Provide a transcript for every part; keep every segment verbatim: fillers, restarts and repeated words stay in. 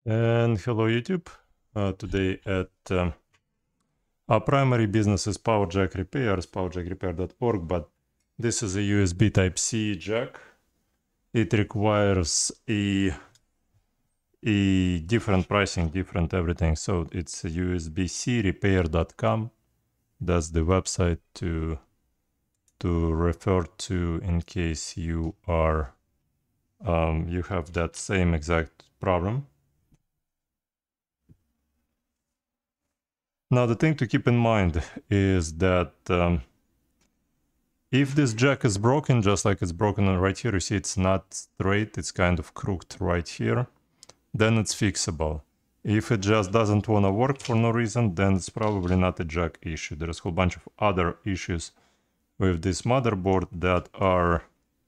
And hello YouTube. Uh, today at um, our primary business is PowerJack Repairs, powerjack repair dot org, but this is a U S B Type-C jack. It requires a, a different pricing, different everything. So it's U S B C repair dot com. That's the website to to refer to in case you are um, you have that same exact problem. Now, the thing to keep in mind is that um, if this jack is broken, just like it's broken right here, you see it's not straight, it's kind of crooked right here, then it's fixable. If it just doesn't want to work for no reason, then it's probably not a jack issue. There's a whole bunch of other issues with this motherboard that are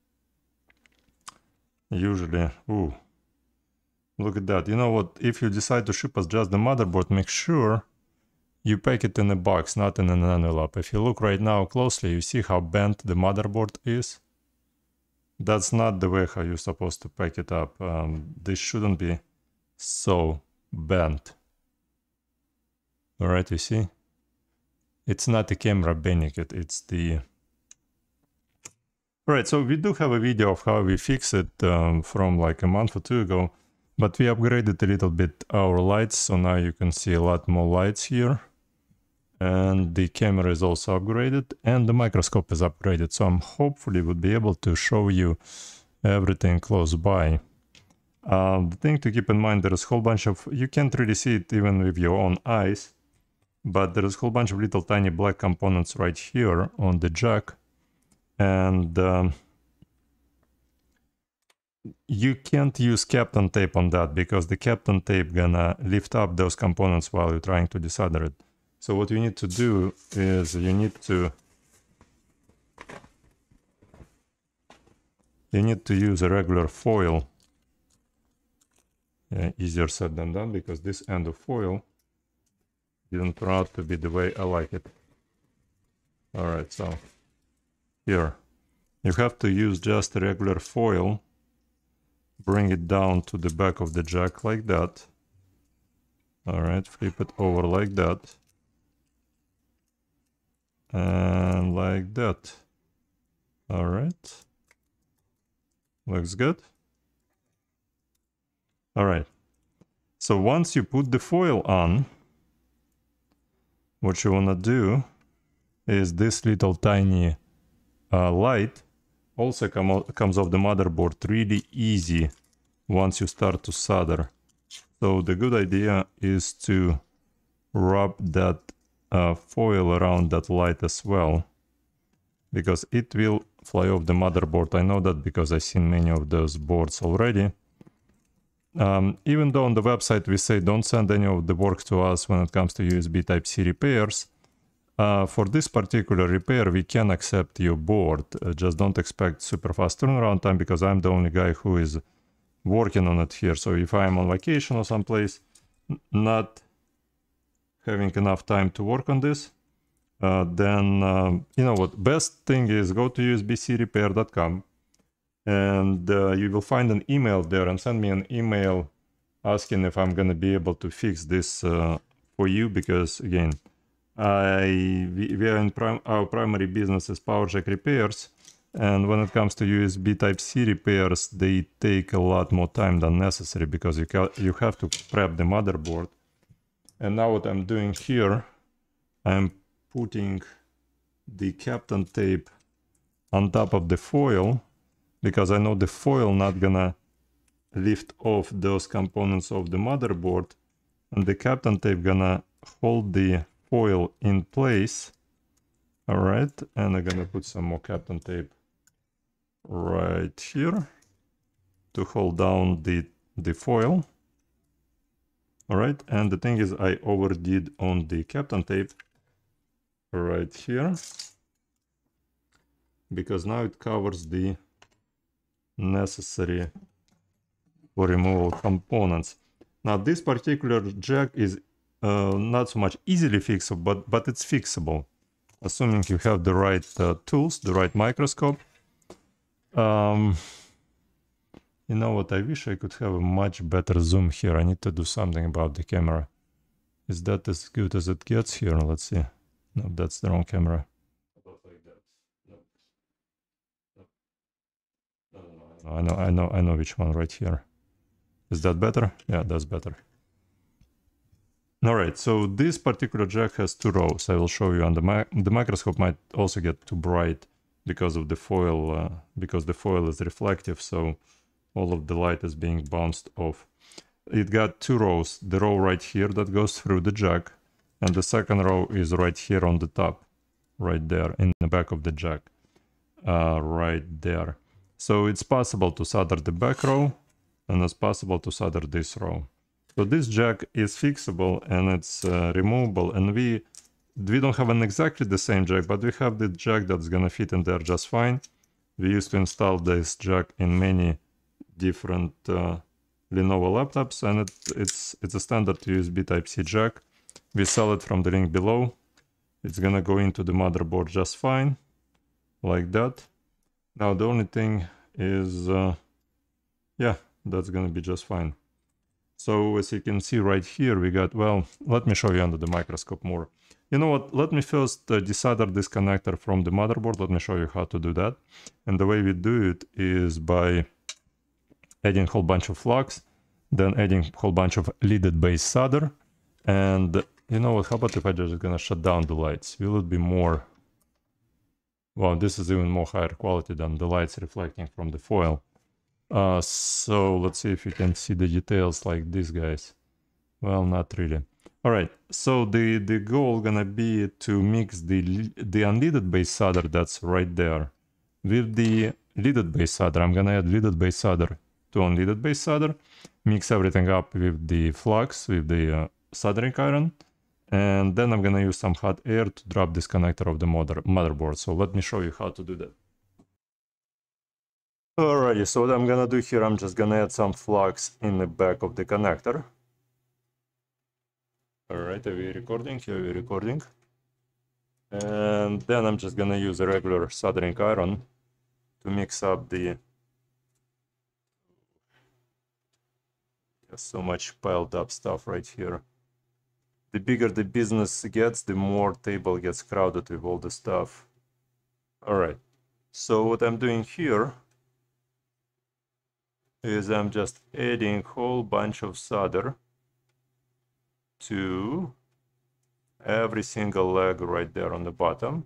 usually... Ooh, look at that. You know what? If you decide to ship us just the motherboard, make sure you pack it in a box, not in an envelope. If you look right now closely, you see how bent the motherboard is. That's not the way how you're supposed to pack it up. Um, this shouldn't be so bent. All right, you see? It's not the camera bending it, it's the... All right, so we do have a video of how we fix it um, from like a month or two ago, but we upgraded a little bit our lights, so now you can see a lot more lights here. And the camera is also upgraded, and the microscope is upgraded, so I'm hopefully would be able to show you everything close by. Um, the thing to keep in mind, there is a whole bunch of... You can't really see it even with your own eyes, but there is a whole bunch of little tiny black components right here on the jack. And um, you can't use Kapton tape on that, because the Kapton tape gonna lift up those components while you're trying to desolder it. So what you need to do is you need to you need to use a regular foil. Yeah, easier said than done, because this end of foil didn't turn out to be the way I like it. All right, so here you have to use just a regular foil. Bring it down to the back of the jack like that. All right, flip it over like that. And like that. All right. Looks good. All right. So once you put the foil on, what you want to do is this little tiny uh, light also come comes off the motherboard really easy once you start to solder. So the good idea is to rub that Uh, foil around that light as well, because it will fly off the motherboard. I know that because I've seen many of those boards already. Um, even though on the website we say don't send any of the work to us when it comes to U S B Type-C repairs, uh, for this particular repair we can accept your board. Uh, just don't expect super fast turnaround time, because I'm the only guy who is working on it here. So if I'm on vacation or someplace, not having enough time to work on this, uh, then uh, you know what, best thing is go to U S B C repair dot com, and uh, you will find an email there, and send me an email asking if I'm gonna be able to fix this uh, for you, because again, I we, we are in prim our primary business is PowerJack repairs, and when it comes to U S B Type-C repairs, they take a lot more time than necessary, because you ca you have to prep the motherboard. And now what I'm doing here, I'm putting the Kapton tape on top of the foil, because I know the foil not gonna lift off those components of the motherboard, and the Kapton tape gonna hold the foil in place. All right, and I'm gonna put some more Kapton tape right here to hold down the, the foil. All right, and the thing is I overdid on the Kapton tape right here, because now it covers the necessary for removal components. Now this particular jack is uh, not so much easily fixable, but, but it's fixable, assuming you have the right uh, tools, the right microscope. Um, You know what, I wish I could have a much better zoom here. I need to do something about the camera. Is that as good as it gets here? Let's see. No, that's the wrong camera. Like that. No. No. No, no, I know, I know, I know which one right here. Is that better? Yeah, that's better. All right, so this particular jack has two rows. I will show you on the mi the microscope might also get too bright because of the foil, uh, because the foil is reflective, so all of the light is being bounced off. It got two rows, the row right here that goes through the jack, and the second row is right here on the top, right there in the back of the jack, uh, right there. So it's possible to solder the back row, and it's possible to solder this row. So this jack is fixable and it's uh, removable, and we we don't have an exactly the same jack, but we have the jack that's gonna fit in there just fine. We used to install this jack in many different uh, Lenovo laptops, and it, it's it's a standard U S B Type-C jack. We sell it from the link below. It's gonna go into the motherboard just fine, like that. Now the only thing is, uh, yeah, that's gonna be just fine. So as you can see right here, we got, well, let me show you under the microscope more. You know what, let me first uh, desolder this connector from the motherboard. Let me show you how to do that. And the way we do it is by adding a whole bunch of flux, then adding a whole bunch of leaded base solder. And you know what, how about if I just gonna shut down the lights? Will it be more, well, this is even more higher quality than the lights reflecting from the foil. Uh, so let's see if you can see the details like these guys. Well, not really. All right, so the, the goal gonna be to mix the, the unleaded base solder that's right there with the leaded base solder. I'm gonna add leaded base solder to unleaded base solder, mix everything up with the flux, with the uh, soldering iron, and then I'm gonna use some hot air to drop this connector of the mother motherboard. So let me show you how to do that. Alrighty, so what I'm gonna do here, I'm just gonna add some flux in the back of the connector. Alright, are we recording? Here we're recording. And then I'm just gonna use a regular soldering iron to mix up the... There's so much piled up stuff right here. The bigger the business gets, the more table gets crowded with all the stuff. Alright, so what I'm doing here is I'm just adding a whole bunch of solder to every single leg right there on the bottom,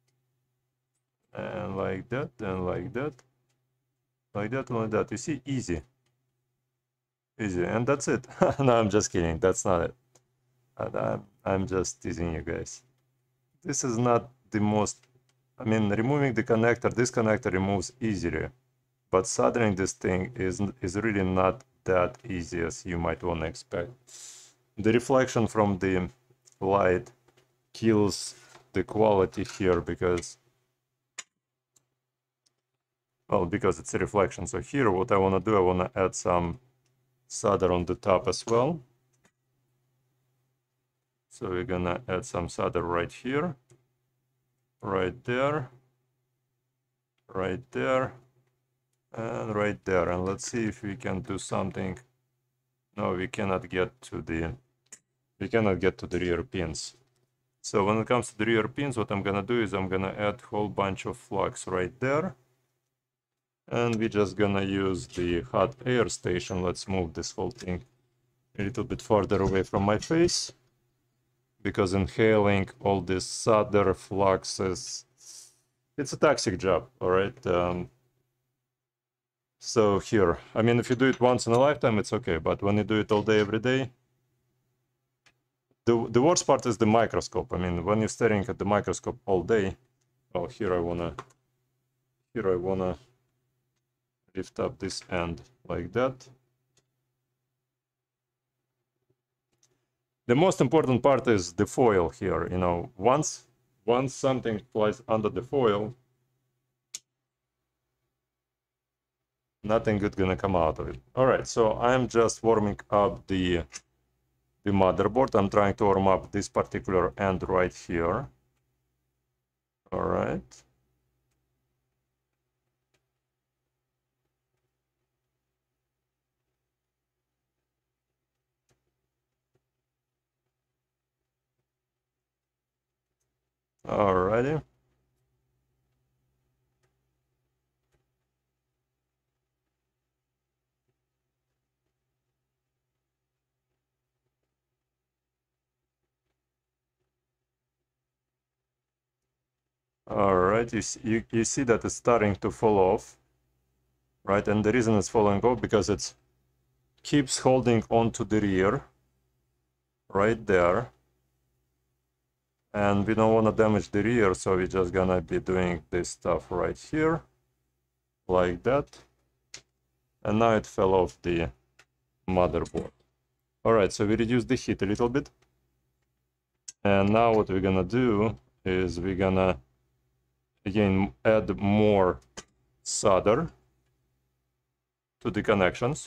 and like that, and like that, like that, and like that. You see, easy, easy, and that's it. No, I'm just kidding. That's not it. I'm, I'm just teasing you guys. This is not the most, I mean, removing the connector, this connector removes easier, but soldering this thing is, is really not that easy as you might want to expect. The reflection from the light kills the quality here because, well, because it's a reflection. So here, what I want to do, I want to add some solder on the top as well. So we're gonna add some solder right here, right there, right there, and right there. And let's see if we can do something. No, we cannot get to the, we cannot get to the rear pins. So when it comes to the rear pins, what I'm gonna do is I'm gonna add a whole bunch of flux right there. And we're just gonna use the hot air station. Let's move this whole thing a little bit farther away from my face, because inhaling all this solder flux is, it's a toxic job, all right? Um, so here, I mean, if you do it once in a lifetime, it's okay, but when you do it all day, every day, the, the worst part is the microscope. I mean, when you're staring at the microscope all day, oh, here I wanna, here I wanna lift up this end like that. The most important part is the foil here. You know, once once something flies under the foil, nothing good gonna come out of it. All right, so I'm just warming up the the motherboard. I'm trying to warm up this particular end right here. All right. Alrighty. Alright, you, see, you, you see that it's starting to fall off, right? And the reason it's falling off because it keeps holding on to the rear, right there. And we don't want to damage the rear, so we're just gonna be doing this stuff right here, like that. And now it fell off the motherboard. Alright, so we reduced the heat a little bit. And now what we're gonna do is we're gonna again add more solder to the connections.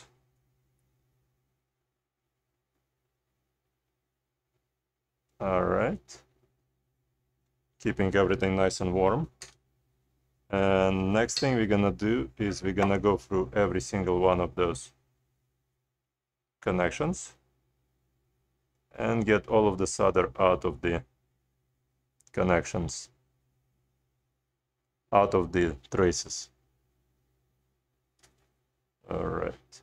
All right, keeping everything nice and warm. And next thing we're gonna do is we're gonna go through every single one of those connections and get all of the solder out of the connections, out of the traces. All right.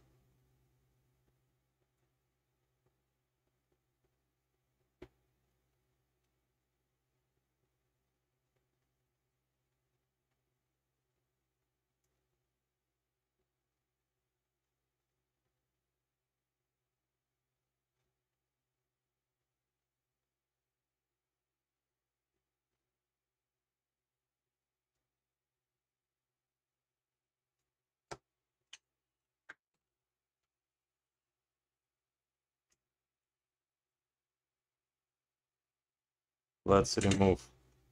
Let's remove.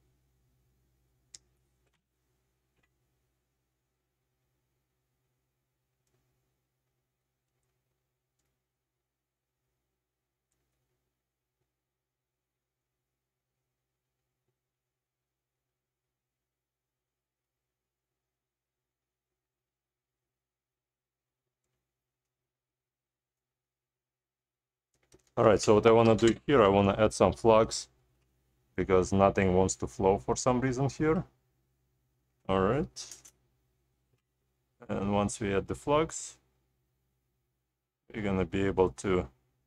All right, so what I want to do here, I want to add some flux because nothing wants to flow for some reason here. All right. And once we add the flux, we're going to be able to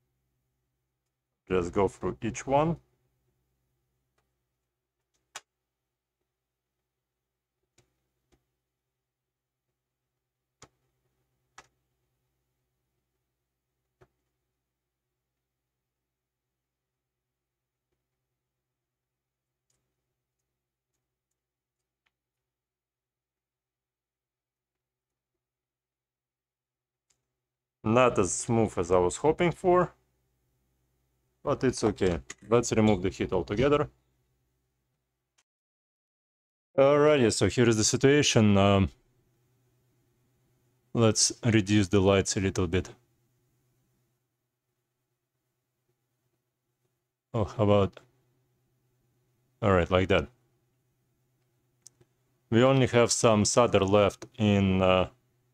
just go through each one. Not as smooth as I was hoping for, but it's okay. Let's remove the heat altogether. Alrighty, so here is the situation. Um, let's reduce the lights a little bit. Oh, how about... Alright, like that. We only have some solder left in... Uh,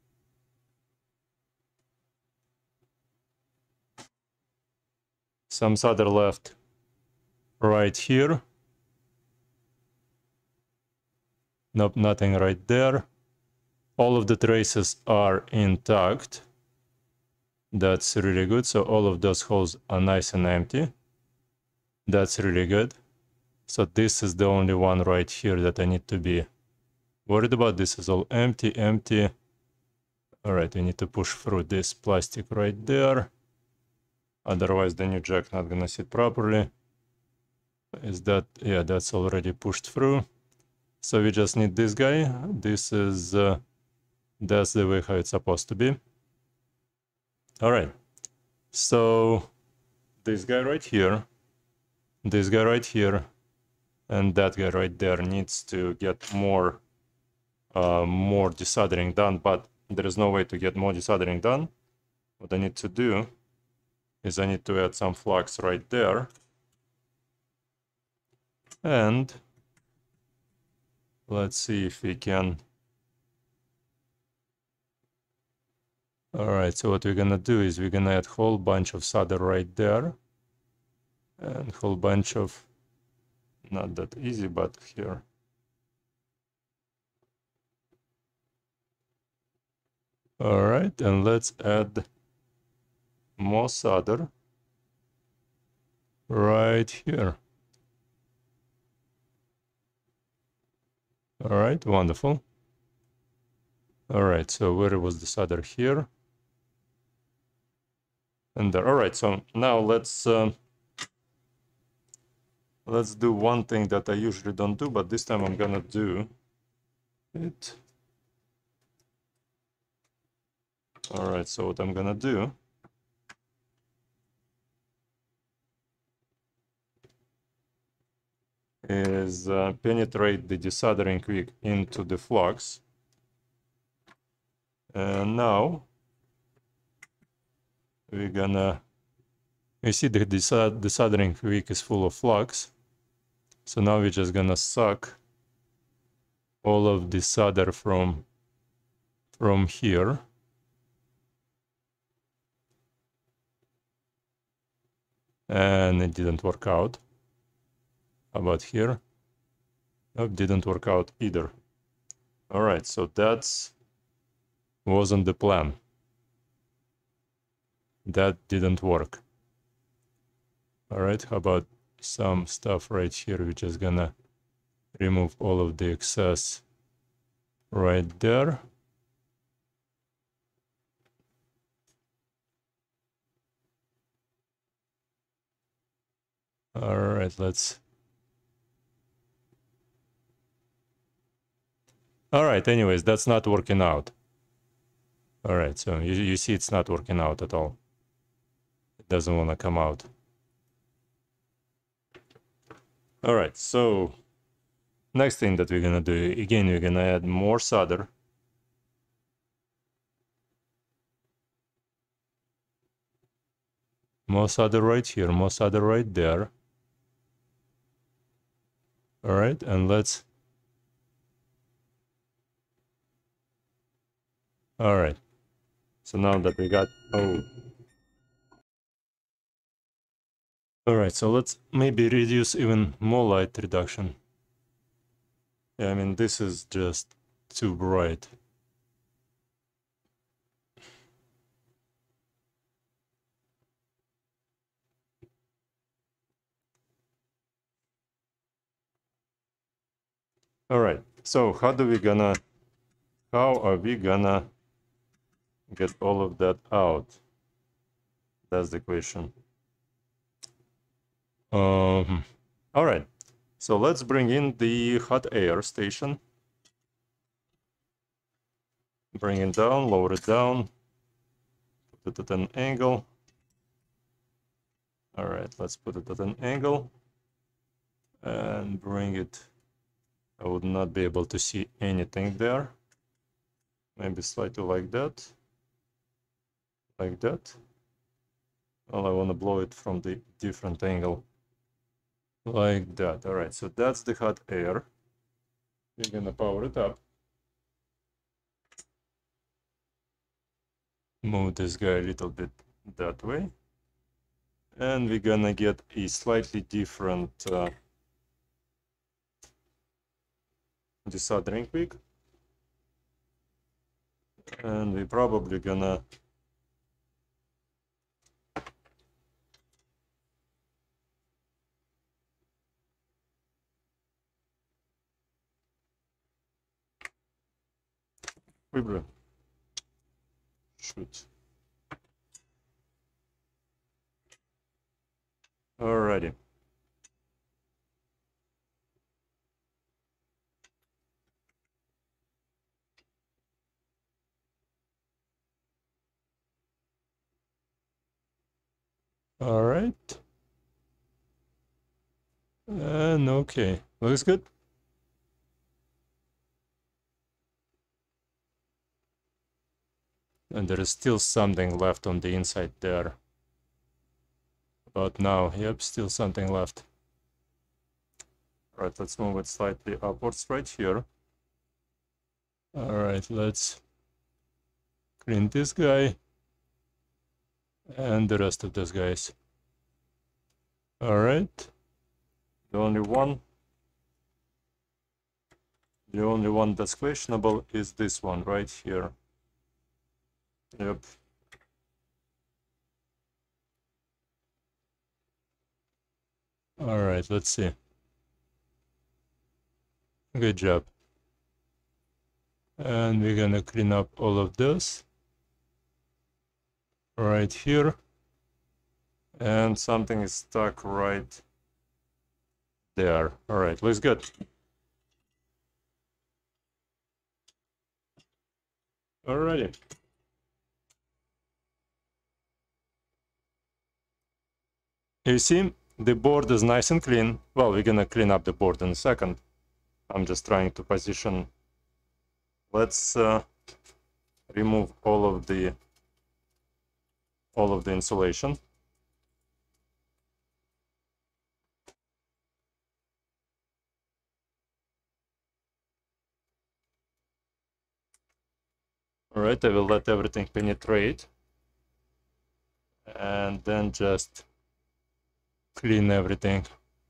some solder left right here. Nope, nothing right there. All of the traces are intact. That's really good. So all of those holes are nice and empty. That's really good. So this is the only one right here that I need to be worried about. This is all empty, empty. All right, we need to push through this plastic right there. Otherwise the new jack not gonna sit properly. Is that, yeah, that's already pushed through. So we just need this guy. This is, uh, that's the way how it's supposed to be. All right. So this guy right here, this guy right here, and that guy right there needs to get more, uh, more desoldering done, but there is no way to get more desoldering done. What I need to do is I need to add some flux right there. And let's see if we can. All right, so what we're gonna do is we're gonna add a whole bunch of solder right there. And whole bunch of, not that easy, but here. All right, and let's add more solder right here. All right, wonderful. All right, so where was the solder? Here and there. All right, so now let's um, let's do one thing that I usually don't do, but this time I'm gonna do it. All right, so what I'm gonna do is uh, penetrate the desoldering wick into the flux. And now we're gonna, you see the desoldering wick is full of flux. So now we're just gonna suck all of the solder from, from here. And it didn't work out. How about here? Nope, didn't work out either. All right, so that's wasn't the plan. That didn't work. All right, how about some stuff right here? We're just gonna remove all of the excess right there. All right, let's. All right, anyways, that's not working out. All right, so you, you see it's not working out at all. It doesn't want to come out. All right, so next thing that we're gonna do, again, we're gonna add more solder. More solder right here, more solder right there. All right, and let's. All right, so now that we got, oh. All right, so let's maybe reduce even more light reduction. Yeah, I mean, this is just too bright. All right, so how do we gonna, how are we gonna get all of that out? That's the question. Um, all right, so let's bring in the hot air station. Bring it down, lower it down, put it at an angle. All right, let's put it at an angle and bring it. I would not be able to see anything there. Maybe slightly like that. Like that. Well, I want to blow it from the different angle. Like that. All right, so that's the hot air. We're gonna power it up. Move this guy a little bit that way. And we're gonna get a slightly different uh, desoldering wick. And we're probably gonna Выбрали. Shoot. Alrighty. All right. And okay, looks good. And there is still something left on the inside there. But now, yep, still something left. All right, let's move it slightly upwards right here. All right, let's clean this guy and the rest of those guys. All right, the only one The only one that's questionable is this one right here. Yep. All right, let's see. Good job. And we're gonna clean up all of this right here. And something is stuck right there. All right, looks good. Alrighty. You see, the board is nice and clean. Well, we're gonna clean up the board in a second. I'm just trying to position. Let's uh, remove all of the all of the insulation. All right, I will let everything penetrate, and then just clean everything.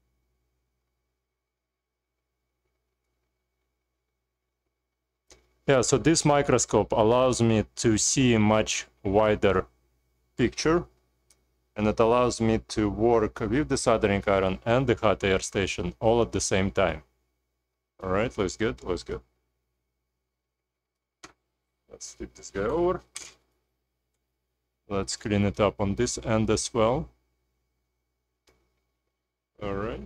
Yeah, so this microscope allows me to see a much wider picture, and it allows me to work with the soldering iron and the hot air station all at the same time. All right, looks good, looks good. Let's flip this guy over. Let's clean it up on this end as well. All right.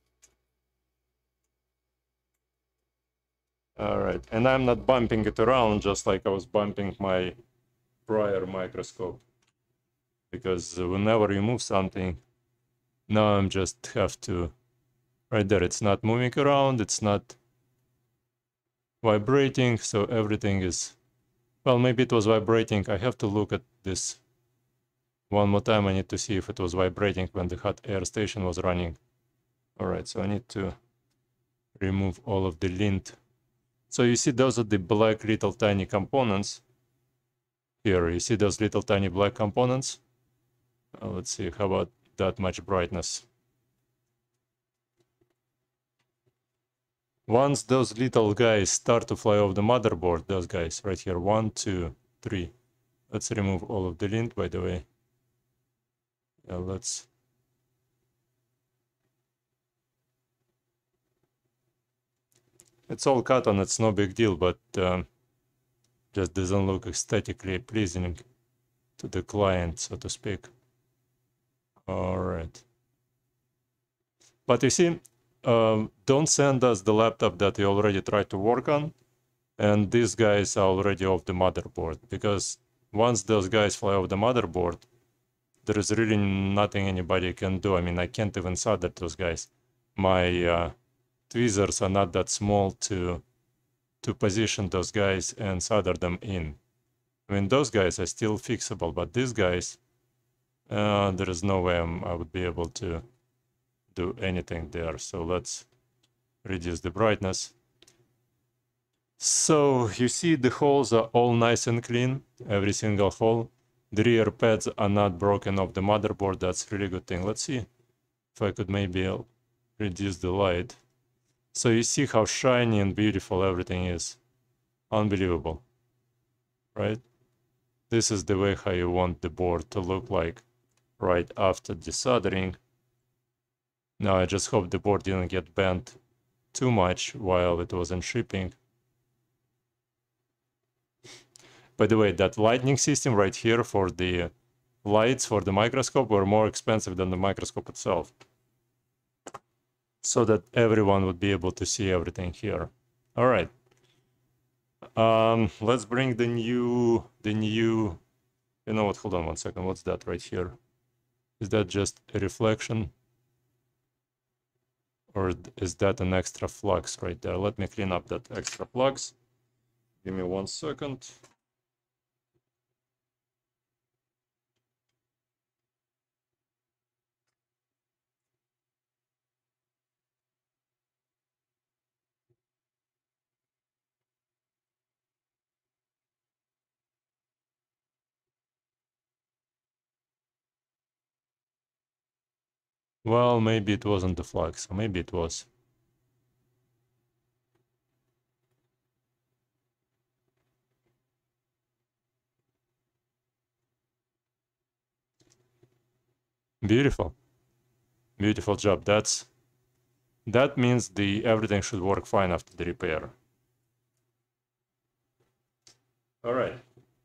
All right, and I'm not bumping it around just like I was bumping my prior microscope, because whenever you move something, now I'm just have to, right there, it's not moving around, it's not vibrating, so everything is, well, maybe it was vibrating. I have to look at this one more time. I need to see if it was vibrating when the hot air station was running. All right, so I need to remove all of the lint. So you see, those are the black little tiny components. Here, you see those little tiny black components? Uh, let's see, how about that much brightness? Once those little guys start to fly off the motherboard, those guys right here, one, two, three. Let's remove all of the lint, by the way. Yeah, let's... It's all cotton, it's no big deal, but um, just doesn't look aesthetically pleasing to the client, so to speak. All right. But you see, um, don't send us the laptop that you already tried to work on, and these guys are already off the motherboard, because once those guys fly off the motherboard, there is really nothing anybody can do. I mean, I can't even solder those guys. My uh, tweezers are not that small to to position those guys and solder them in. I mean, those guys are still fixable, but these guys, uh, there is no way I'm, I would be able to do anything there. So let's reduce the brightness. So you see the holes are all nice and clean, every single hole. The rear pads are not broken off the motherboard. That's a really good thing. Let's see if I could maybe reduce the light. So you see how shiny and beautiful everything is. Unbelievable, right? This is the way how you want the board to look like right after desoldering. Now I just hope the board didn't get bent too much while it was in shipping. By the way, that lighting system right here for the lights for the microscope were more expensive than the microscope itself, so that everyone would be able to see everything here. All right. Um, let's bring the new, the new, you know what, hold on one second. What's that right here? Is that just a reflection? Or is that an extra flux right there? Let me clean up that extra flux. Give me one second. Well, maybe it wasn't the flux, or maybe it was. Beautiful. Beautiful job. That's that means the everything should work fine after the repair. All right.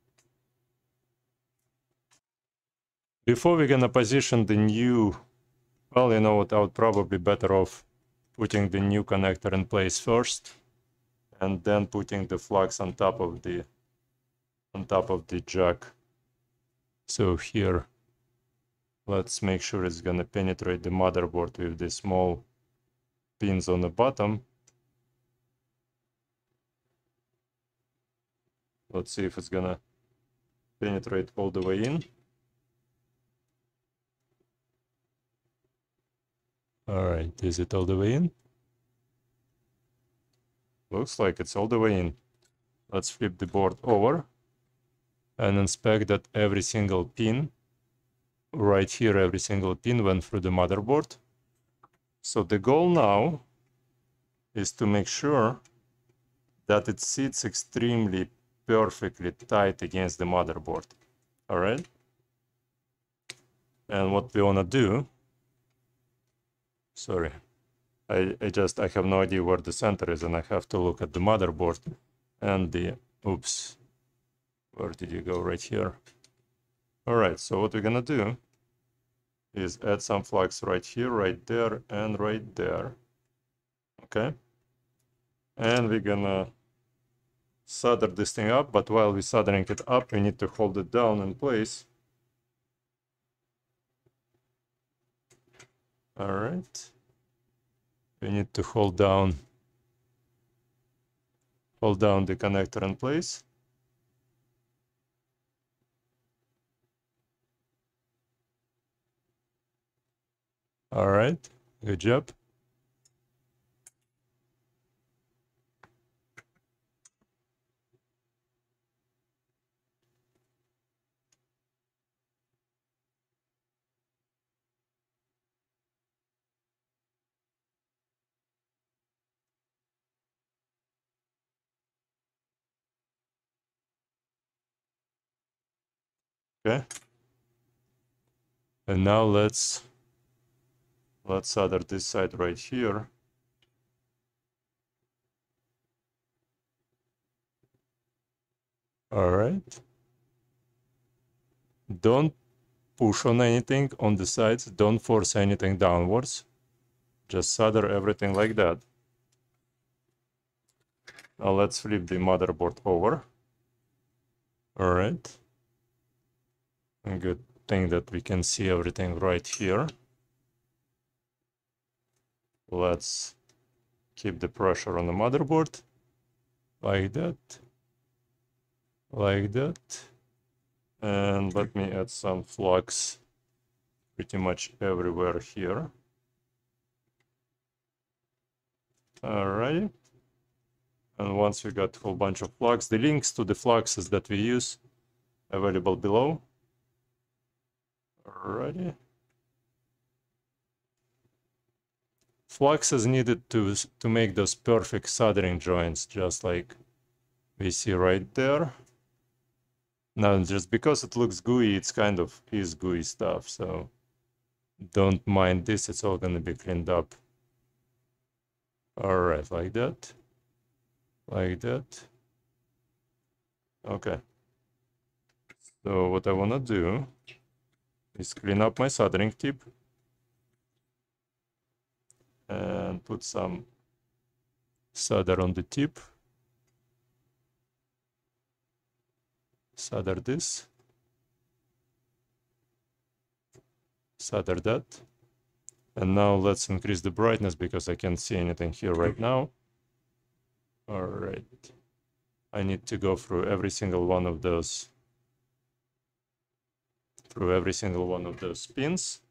Before we're gonna position the new, well, you know what, I would probably better off putting the new connector in place first, and then putting the flux on top of the on top of the jack. So here, let's make sure it's gonna penetrate the motherboard with the small pins on the bottom. Let's see if it's gonna penetrate all the way in. All right, is it all the way in? Looks like it's all the way in. Let's flip the board over and inspect that every single pin, right here, every single pin went through the motherboard. So the goal now is to make sure that it sits extremely perfectly tight against the motherboard. All right. And what we want to do, sorry, I, I just, I have no idea where the center is, and I have to look at the motherboard and the, oops, where did you go? Right here. All right, so what we're gonna do is add some flux right here, right there, and right there. Okay. And we're gonna solder this thing up, but while we're soldering it up, we need to hold it down in place. All right. We need to hold down, hold down the connector in place. All right, good job. Okay. And now let's let's solder this side right here. All right. Don't push on anything on the sides. Don't force anything downwards. Just solder everything like that. Now let's flip the motherboard over. All right. A good thing that we can see everything right here. Let's keep the pressure on the motherboard. Like that. Like that. And let me add some flux pretty much everywhere here. Alrighty. And once we got a whole bunch of flux, the links to the fluxes that we use available below. Alrighty. Flux is needed to, to make those perfect soldering joints, just like we see right there. Now, just because it looks gooey, it's kind of is gooey stuff, so don't mind this, it's all gonna be cleaned up. Alright, like that. Like that. Okay. So what I wanna do is clean up my soldering tip and put some solder on the tip. Solder this. Solder that. And now let's increase the brightness because I can't see anything here right now. All right. I need to go through every single one of those, through every single one of those pins.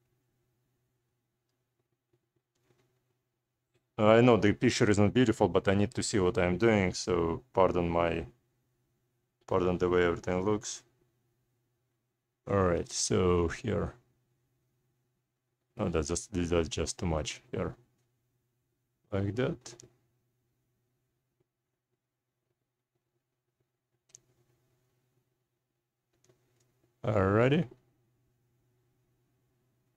I know the picture is not beautiful, but I need to see what I'm doing, so pardon my, pardon the way everything looks. All right, so here. No, that's just, that's just too much here. Like that. Alrighty.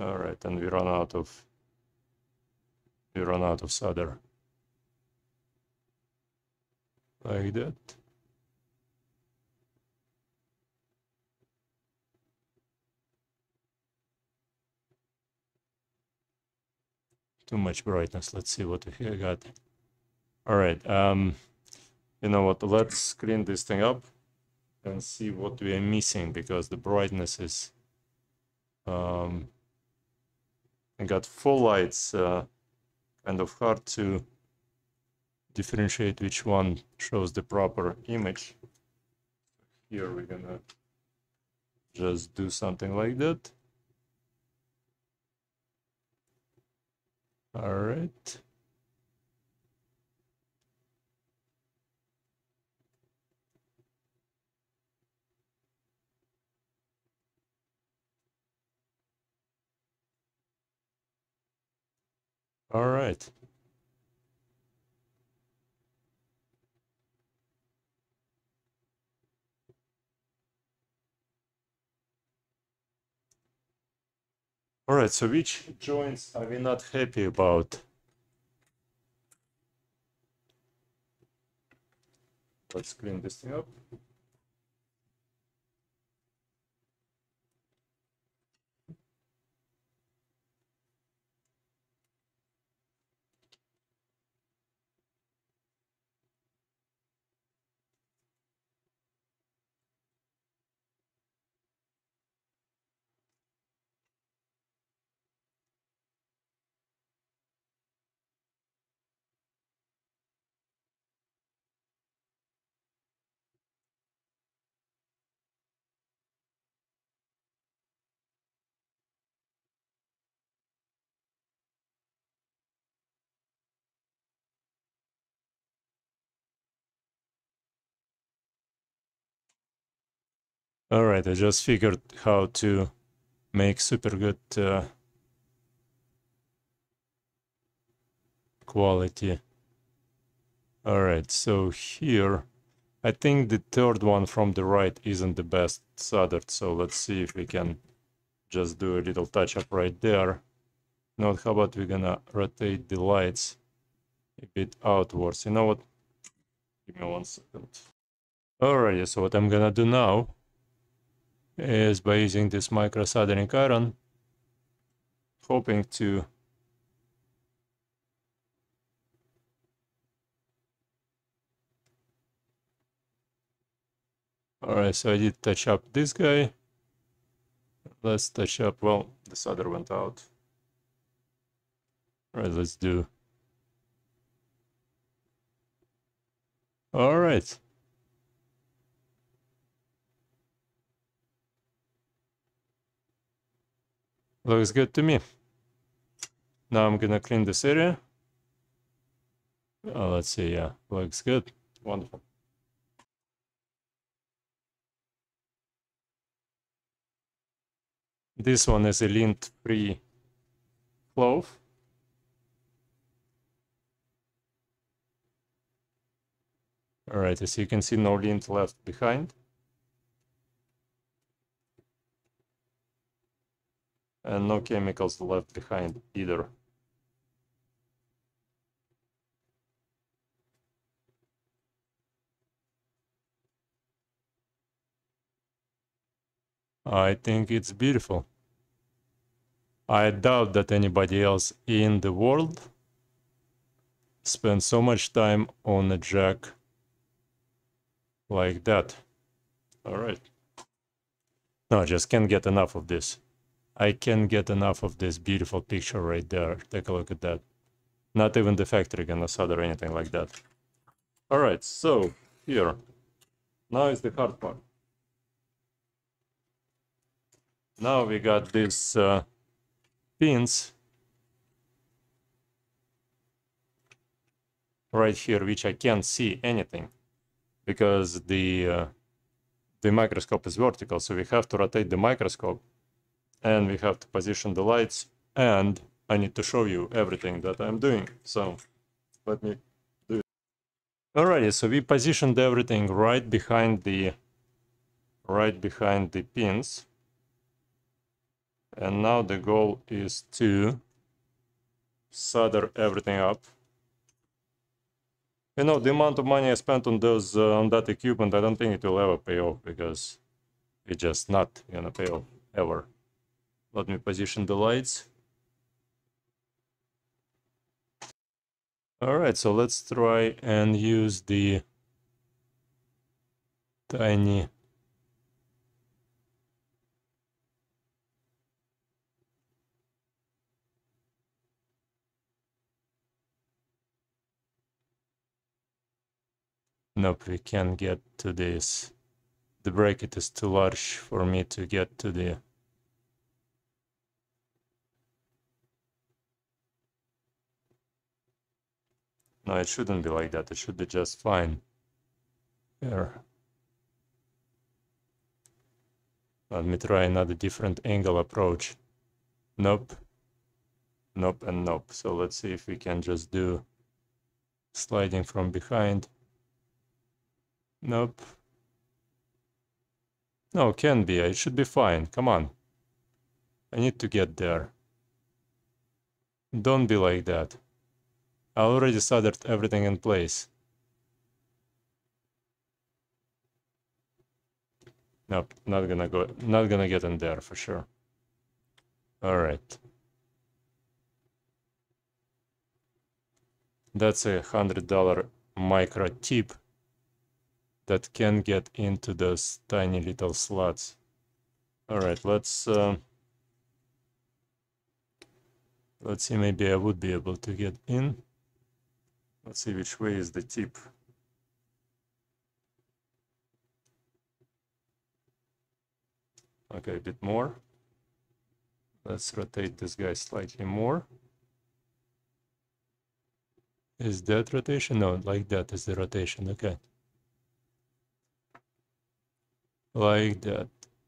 All right, and we run out of we run out of solder. Like that. Too much brightness. Let's see what we got. All right. Um, you know what? Let's clean this thing up and see what we are missing, because the brightness is. Um, I got four lights. Uh, kind of hard to differentiate which one shows the proper image. Here we're gonna just do something like that. All right. All right. All right, so which joints are we not happy about? Let's clean this thing up. All right, I just figured how to make super good uh, quality. All right, so here, I think the third one from the right isn't the best soldered, so let's see if we can just do a little touch up right there. Now, how about we're gonna rotate the lights a bit outwards? You know what? Give me one second. Alrighty, so what I'm gonna do now is, by using this micro soldering iron, hoping to Alright, so I did touch up this guy. Let's touch up, well, the solder went out. Alright, let's do. Alright. Looks good to me. Now I'm gonna clean this area. Oh, let's see, yeah, looks good. Wonderful. This one is a lint-free clove. Alright, as you can see, no lint left behind. And no chemicals left behind either. I think it's beautiful. I doubt that anybody else in the world spends so much time on a jack like that. All right. No, I just can't get enough of this. I can't get enough of this beautiful picture right there. Take a look at that. Not even the factory gonna solder anything like that. All right, so here. Now is the hard part. Now we got these uh, pins right here, which I can't see anything because the uh, the microscope is vertical, so we have to rotate the microscope and we have to position the lights, and I need to show you everything that I'm doing, so let me do it. Alrighty, so we positioned everything right behind the right behind the pins. And now the goal is to solder everything up. You know, the amount of money I spent on those uh, on that equipment, I don't think it will ever pay off, because it's just not gonna pay off ever. Let me position the lights. All right, so let's try and use the tiny Nope, we can't get to this. The bracket is too large for me to get to the... No, it shouldn't be like that. It should be just fine. Here. Let me try another different angle approach. Nope. Nope and nope. So let's see if we can just do sliding from behind. Nope. No, can be. It should be fine. Come on. I need to get there. Don't be like that. I already soldered everything in place. Nope, not gonna go, not gonna get in there for sure. All right. That's a hundred dollar micro tip that can get into those tiny little slots. All right, let's uh, let's see. Maybe I would be able to get in. Let's see which way is the tip. Okay, a bit more. Let's rotate this guy slightly more. Is that rotation? No, like that is the rotation. Okay. Like that.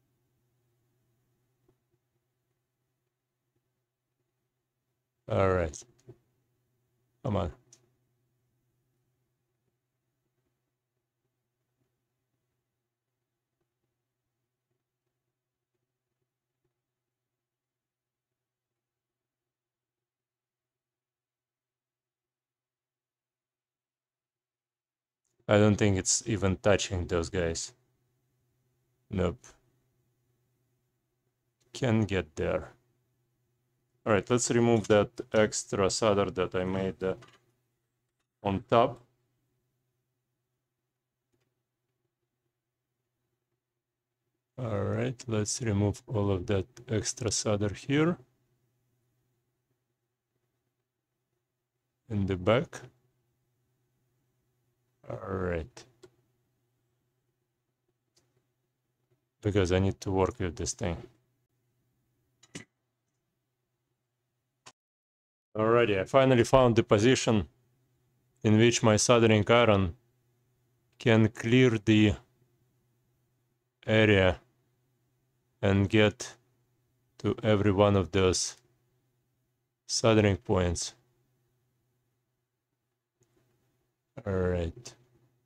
All right. Come on. I don't think it's even touching those guys. Nope. Can get there. All right, let's remove that extra solder that I made uh, on top. All right, let's remove all of that extra solder here in the back. All right. Because I need to work with this thing. Alrighty, I finally found the position in which my soldering iron can clear the area and get to every one of those soldering points. Alright.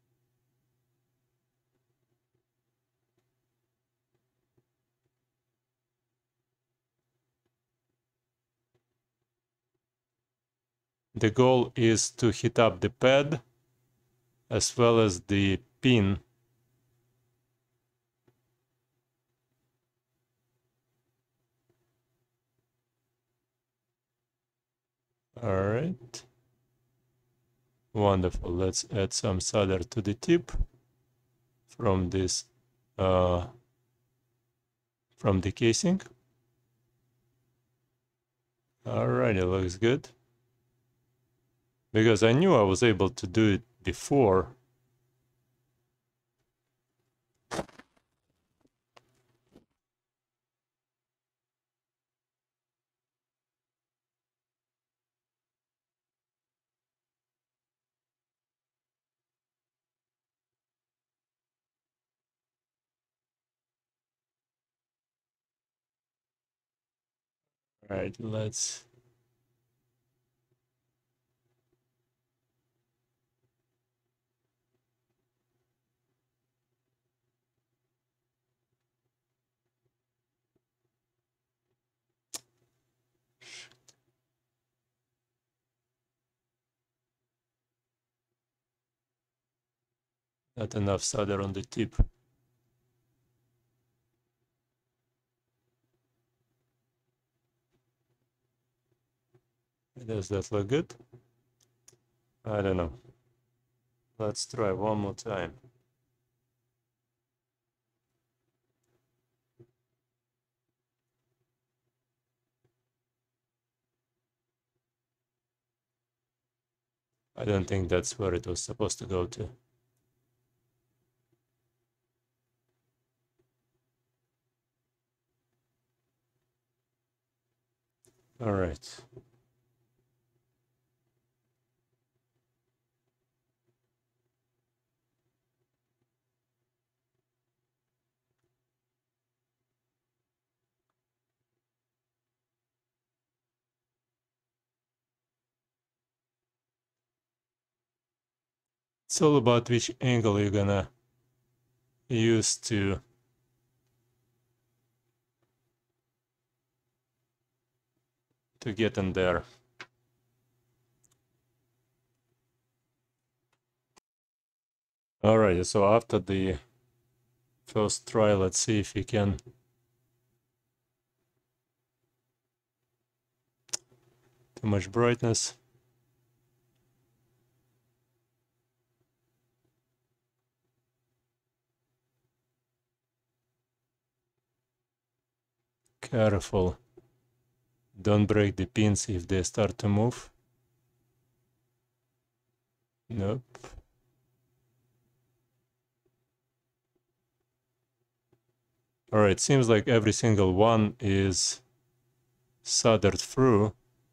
The goal is to heat up the pad as well as the pin. Alright. Wonderful. Let's add some solder to the tip from this uh, from the casing. Alright, it looks good. Because I knew I was able to do it before. Alright, let's Not enough solder on the tip. Does that look good? I don't know. Let's try one more time. I don't think that's where it was supposed to go to. All right. It's all about which angle you're gonna use to to get in there. Alright, so after the first try, let's see if we can too much brightness. Careful. Don't break the pins if they start to move. Nope. Alright, seems like every single one is soldered through.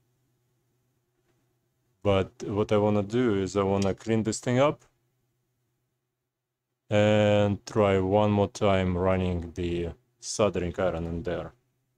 But what I want to do is I want to clean this thing up and try one more time running the soldering iron in there.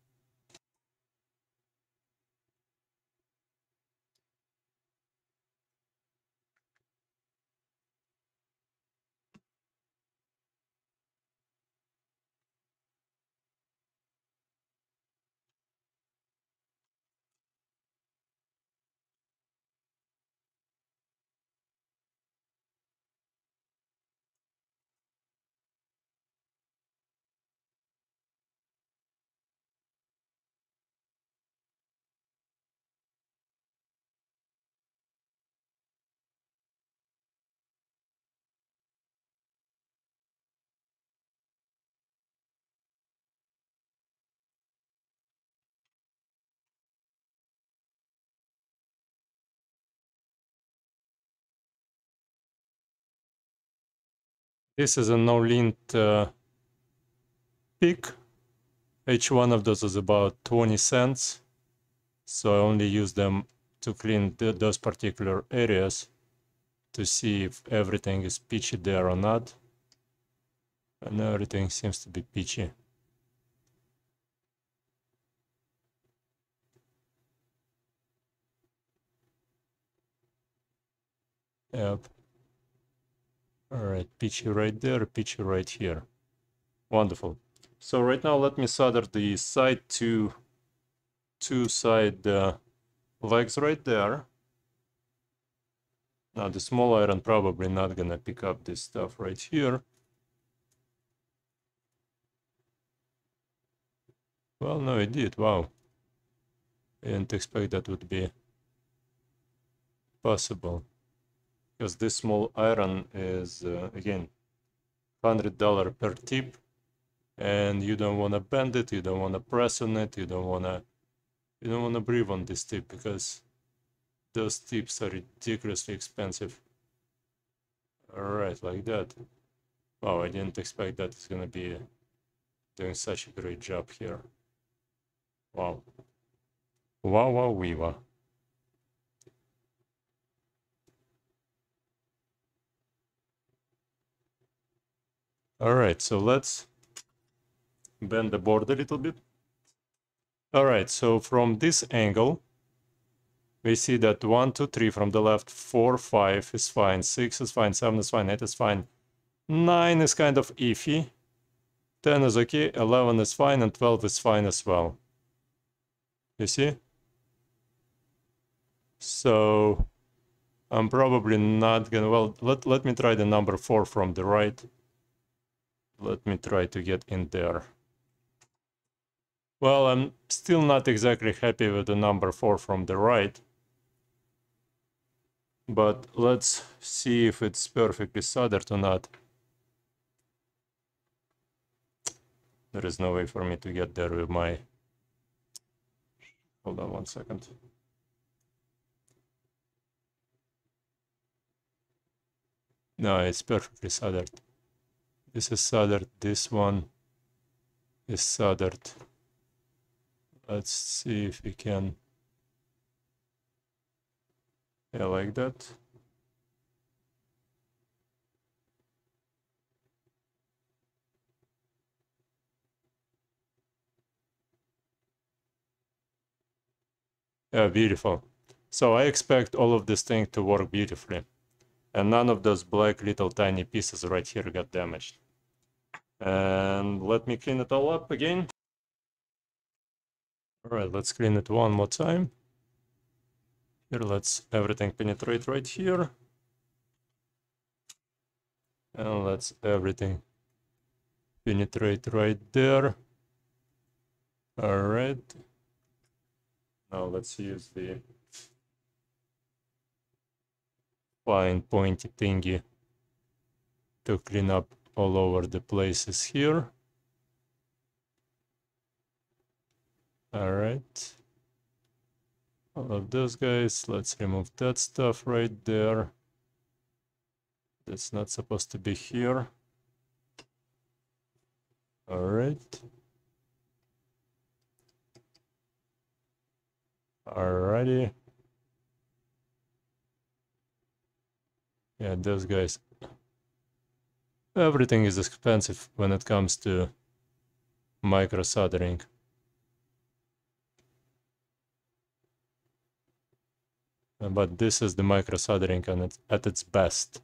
This is a no-lint uh, pick. Each one of those is about twenty cents. So I only use them to clean th those particular areas to see if everything is peachy there or not. And everything seems to be peachy. Yep. Alright, peachy right there, peachy right here. Wonderful. So right now let me solder the side two, two side uh, legs right there. Now the small iron probably not gonna pick up this stuff right here. Well, no, it did. Wow. I didn't expect that would be possible. Because this small iron is, uh, again, one hundred dollars per tip. And you don't want to bend it, you don't want to press on it, you don't want to you don't want to breathe on this tip because those tips are ridiculously expensive. Alright, like that. Wow, I didn't expect that it's gonna be doing such a great job here. Wow. Wow, wow, wee, wow. Alright, so let's bend the board a little bit. Alright, so from this angle, we see that one, two, three from the left, four, five is fine, six is fine, seven is fine, eight is fine, nine is kind of iffy, ten is okay, eleven is fine, and twelve is fine as well. You see? So I'm probably not gonna, well, let, let me try the number four from the right. Let me try to get in there. Well, I'm still not exactly happy with the number four from the right. But let's see if it's perfectly soldered or not. There is no way for me to get there with my... Hold on one second. No, it's perfectly soldered. This is soldered. This one is soldered. Let's see if we can... Yeah, like that. Yeah, beautiful. So I expect all of this thing to work beautifully. And none of those black little tiny pieces right here got damaged. And let me clean it all up again. All right, let's clean it one more time. Here, let's everything penetrate right here. And let's everything penetrate right there. All right. Now let's use the fine pointy thingy to clean up all over the places here. All right. All of those guys. Let's remove that stuff right there. That's not supposed to be here. All right. Alrighty. Yeah, those guys. Everything is expensive when it comes to micro soldering. But this is the micro soldering and it's at its best.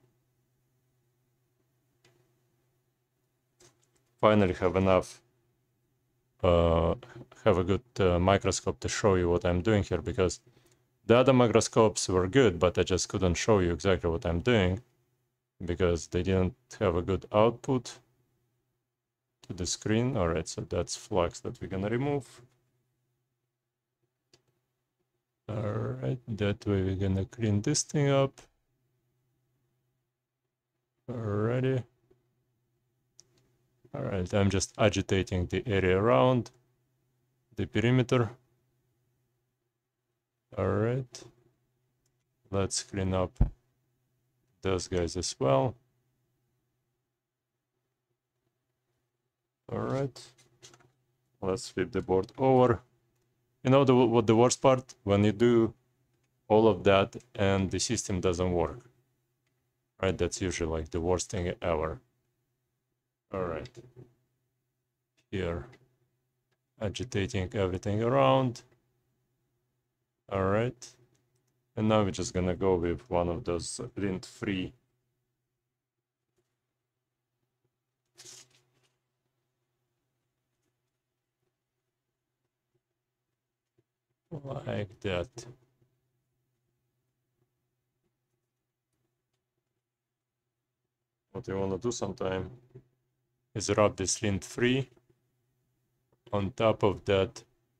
Finally have enough, uh, have a good uh, microscope to show you what I'm doing here, because the other microscopes were good, but I just couldn't show you exactly what I'm doing because they didn't have a good output to the screen. All right, so that's flux that we're gonna remove. All right, that way we're gonna clean this thing up. Alrighty. All right, I'm just agitating the area around the perimeter. All right, let's clean up those guys as well. All right, let's flip the board over. You know the, what the worst part? When you do all of that and the system doesn't work, right? That's usually like the worst thing ever. All right, here, agitating everything around. All right, and now we're just gonna go with one of those lint-free like that. What you want to do sometime is rub this lint-free on top of that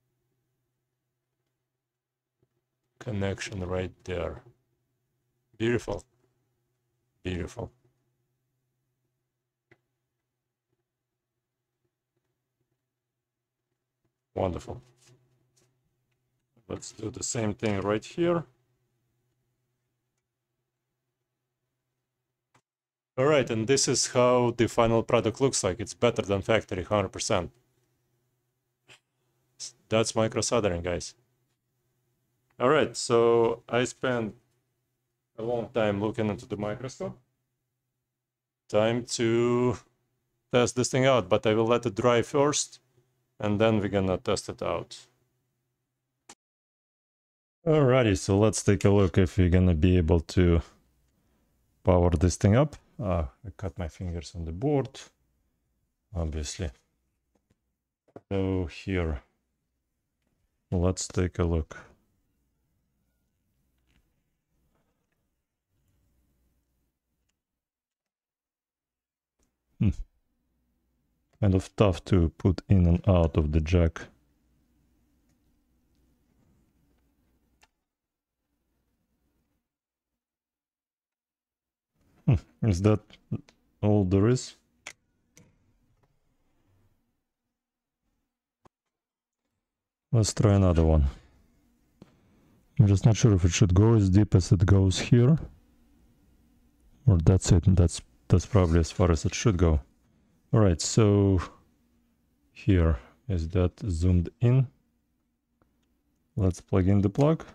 connection right there. Beautiful. Beautiful. Wonderful. Let's do the same thing right here. All right, and this is how the final product looks like. It's better than factory, one hundred percent. That's micro soldering, guys. All right, so I spent a long time looking into the microscope. Time to test this thing out, but I will let it dry first, and then we're gonna test it out. Alrighty, so let's take a look if we're gonna be able to power this thing up. Uh, I cut my fingers on the board, obviously. So here, let's take a look. Hmm. Kind of tough to put in and out of the jack. Hmm. Is that all there is? Let's try another one. I'm just not sure if it should go as deep as it goes here. Or that's it, and that's that's probably as far as it should go. Alright, so here is that zoomed in. Let's plug in the plug.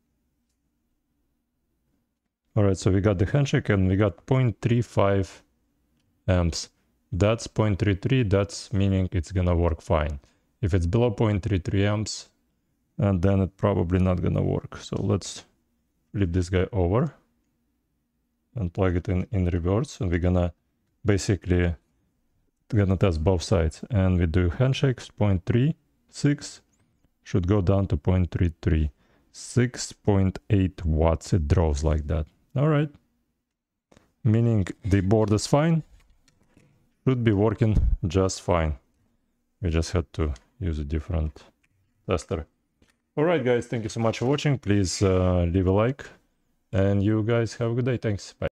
Alright, so we got the handshake and we got zero point three five amps. That's zero point three three, that's meaning it's gonna work fine. If it's below zero point three three amps, and then it's probably not gonna work. So let's flip this guy over and plug it in in reverse, and we're gonna basically gonna test both sides. And we do handshakes zero point three six, should go down to zero point three three, six point eight watts it draws like that. All right, meaning the board is fine, should be working just fine. We just had to use a different tester. All right, guys, thank you so much for watching. Please uh, leave a like, and you guys have a good day. Thanks. Bye.